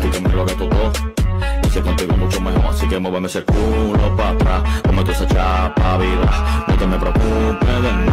ti que me lo haga todo. Y si contigo mucho mejor, así que muéveme ese culo pa' atrás. Come tu esa chapa, vida, no te me preocupes de mí.